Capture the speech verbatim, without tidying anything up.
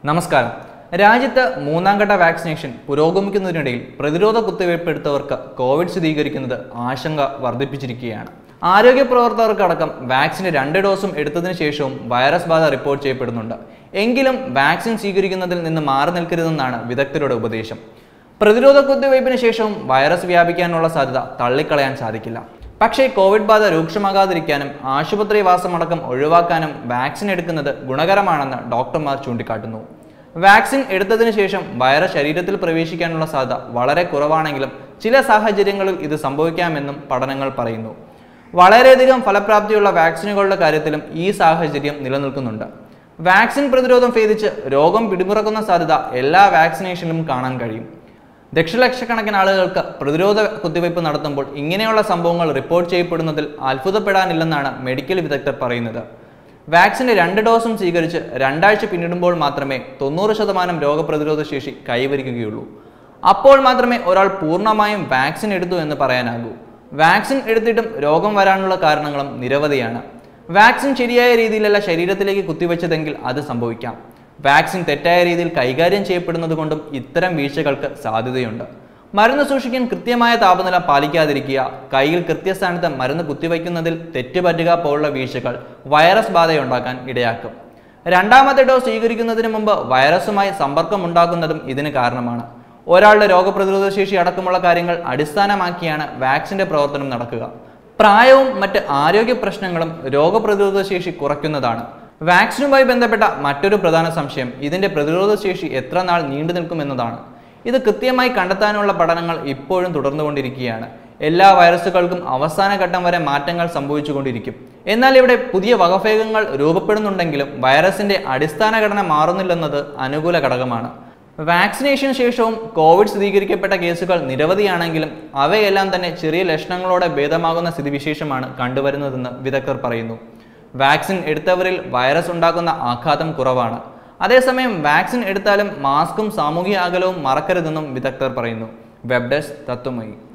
നമസ്കാരം. രാജ്യത്ത് മൂന്നാം ഘട്ട വാക്സിനേഷൻ പുരോഗമിക്കുന്നതിനിടയിൽ പ്രതിരോധ കുത്തിവയ്പ് എടുത്തവർക്ക് കോവിഡ് സ്ഥിരീകരിക്കുന്നത് ആശങ്ക വർദ്ധിപ്പിച്ചിരിക്കുകയാണ്. ആരോഗ്യ പ്രവർത്തകർക്കടക്കം വാക്സിന്റെ രണ്ട് ഡോസും എടുത്തതിനു ശേഷവും വൈറസ് ബാധ റിപ്പോർട്ട് ചെയ്യപ്പെടുന്നുണ്ട്. എങ്കിലും വാക്സിൻ സ്വീകരിക്കുന്നതിൽ നിന്ന് മാറി നിൽക്കരുതെന്നാണ് വിദഗ്ധരുടെ ഉപദേശം. പ്രതിരോധ കുത്തിവയ്പിന് ശേഷവും വൈറസ് വ്യാപിക്കാനുള്ള സാധ്യത തള്ളിക്കളയാൻ സാധിക്കില്ല. പക്ഷേ കോവിഡ് ബാധ രൂക്ഷമാകാതിരിക്കാനും ആശുപത്രിവാസമടക്കം ഒഴിവാക്കാനും വാക്സിൻ എടുക്കുന്നത് ഗുണകരമാണെന്ന് ഡോക്ടർമാർ ചൂണ്ടിക്കാട്ടുന്നു. വാക്സിൻ എടുത്തതിന് ശേഷം വൈറസ് ശരീരത്തിൽ പ്രവേശിക്കാനുള്ള സാധ്യത വളരെ കുറവാണെങ്കിലും ചില സാഹചര്യങ്ങളിൽ ഇത് സംഭവിക്കാമെന്നും പഠനങ്ങൾ പറയുന്നു. വളരെയധികം ഫലപ്രാപ്തിയുള്ള വാക്സിനുകളുടെ കാര്യത്തിലും ഈ സാഹചര്യം നിലനിൽക്കുന്നുണ്ട്. വാക്സിൻ പ്രതിരോധം ഭേദിച്ച് രോഗം പിടിമുറക്കുന്ന സാധ്യത എല്ലാ വാക്സിനേഷനിലും കാണാൻ കഴിയും. ദശലക്ഷക്കണക്കിന് ആളുകൾക്ക് പ്രതിരോധ കുത്തിവയ്പ് നടത്തുമ്പോൾ ഇങ്ങനെയുള്ള സംഭവങ്ങൾ റിപ്പോർട്ട് ചെയ്യപ്പെടുന്നതിൽ അത്ഭുതപ്പെടാനില്ലെന്നാണ് മെഡിക്കൽ വിദഗ്ധർ പറയുന്നത്. വാക്സിന്റെ രണ്ട് ഡോസും സ്വീകരിച്ച് രണ്ടാഴ്ച പിന്നിടുമ്പോൾ മാത്രമേ തൊണ്ണൂറ് ശതമാനം രോഗപ്രതിരോധ ശേഷി കൈവരിക്കുകയുള്ളൂ. അപ്പോൾ മാത്രമേ ഒരാൾ പൂർണ്ണമായും വാക്സിൻ എടുത്തു എന്ന് പറയാനാകൂ. വാക്സിൻ എടുത്തിട്ടും രോഗം വരാനുള്ള കാരണങ്ങളും നിരവധിയാണ്. വാക്സിൻ ശരിയായ രീതിയിലല്ല ശരീരത്തിലേക്ക് കുത്തിവെച്ചതെങ്കിൽ അത് സംഭവിക്കാം. വാക്സിൻ തെറ്റായ രീതിയിൽ കൈകാര്യം ചെയ്യപ്പെടുന്നത് കൊണ്ടും ഇത്തരം വീഴ്ചകൾക്ക് സാധ്യതയുണ്ട്. മരുന്ന് സൂക്ഷിക്കാൻ കൃത്യമായ താപനില പാലിക്കാതിരിക്കുക, കയ്യിൽ കൃത്യസ്ഥാനത്ത് മരുന്ന് കുത്തിവയ്ക്കുന്നതിൽ തെറ്റുപറ്റുക പോലുള്ള വീഴ്ചകൾ വൈറസ് ബാധയുണ്ടാക്കാൻ ഇടയാക്കും. രണ്ടാമത്തെ ഡോസ് സ്വീകരിക്കുന്നതിന് മുമ്പ് വൈറസുമായി സമ്പർക്കമുണ്ടാക്കുന്നതും ഇതിന് കാരണമാണ്. ഒരാളുടെ രോഗപ്രതിരോധ ശേഷി അടക്കമുള്ള കാര്യങ്ങൾ അടിസ്ഥാനമാക്കിയാണ് വാക്സിന്റെ പ്രവർത്തനം നടക്കുക. പ്രായവും മറ്റ് ആരോഗ്യ പ്രശ്നങ്ങളും രോഗപ്രതിരോധ ശേഷി കുറയ്ക്കുന്നതാണ്. വാക്സിനുമായി ബന്ധപ്പെട്ട മറ്റൊരു പ്രധാന സംശയം ഇതിന്റെ പ്രതിരോധ ശേഷി എത്ര നാൾ നീണ്ടു നിൽക്കുമെന്നതാണ്. ഇത് കൃത്യമായി കണ്ടെത്താനുള്ള പഠനങ്ങൾ ഇപ്പോഴും തുടർന്നുകൊണ്ടിരിക്കുകയാണ്. എല്ലാ വൈറസുകൾക്കും അവസാന ഘട്ടം വരെ മാറ്റങ്ങൾ സംഭവിച്ചുകൊണ്ടിരിക്കും. എന്നാൽ ഇവിടെ പുതിയ വകഭേദങ്ങൾ രൂപപ്പെടുന്നുണ്ടെങ്കിലും വൈറസിന്റെ അടിസ്ഥാന ഘടന മാറുന്നില്ലെന്നത് അനുകൂല ഘടകമാണ്. വാക്സിനേഷന് ശേഷവും കോവിഡ് സ്ഥിരീകരിക്കപ്പെട്ട കേസുകൾ നിരവധിയാണെങ്കിലും അവയെല്ലാം തന്നെ ചെറിയ ലക്ഷണങ്ങളോടെ ഭേദമാകുന്ന സ്ഥിതിവിശേഷമാണ് കണ്ടുവരുന്നതെന്ന് വിദഗ്ധർ പറയുന്നു. വാക്സിൻ എടുത്തവരിൽ വൈറസ് ഉണ്ടാക്കുന്ന ആഘാതം കുറവാണ്. അതേസമയം വാക്സിൻ എടുത്താലും മാസ്കും സാമൂഹിക അകലവും മറക്കരുതെന്നും വിദഗ്ധർ പറയുന്നു. Web desk Tatwamayi.